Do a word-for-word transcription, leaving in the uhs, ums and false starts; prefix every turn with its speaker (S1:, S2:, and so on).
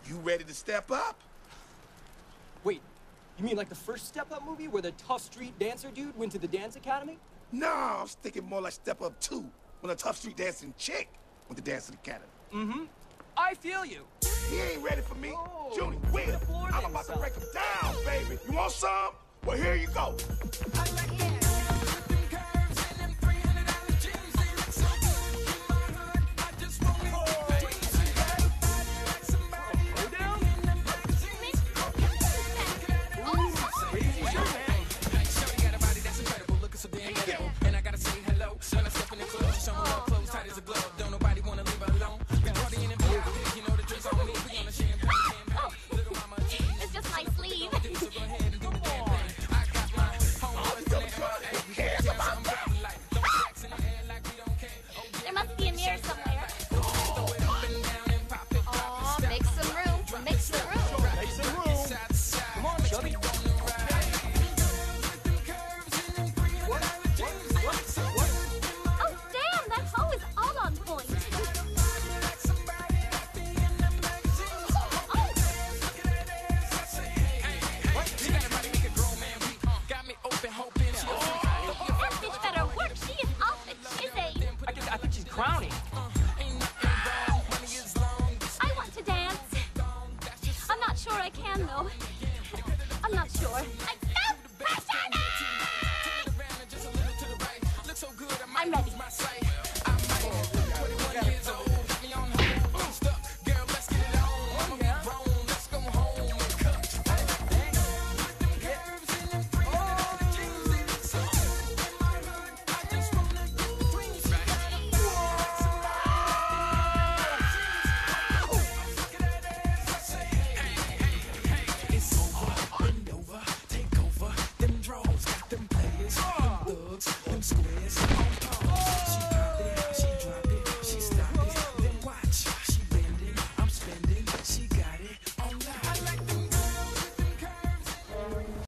S1: You ready to step up?
S2: Wait, you mean like the first Step Up movie where the tough street dancer dude went to the dance academy?
S1: No, I was thinking more like Step Up two, when a tough street dancing chick went to Dancing Academy.
S2: Mm-hmm. I feel you.
S1: He ain't ready for me.
S2: Oh,
S1: Junie, Will, I'm about to break him down, baby. You want some? Well, here you go.
S3: It's just my sleeve. There must be a mirror somewhere. Oh, make some room. Make some room.
S2: Make some room. Come on, Chubby.
S3: Oh, damn, that hoe is all on point. That bitch better work. She is off the chizzy.
S2: I think, I think she's crowning.
S3: I want to dance. I'm not sure I can, though. I'm not sure. I don't question it! I'm ready.
S4: Them draws got them players, them thugs, them squares on par.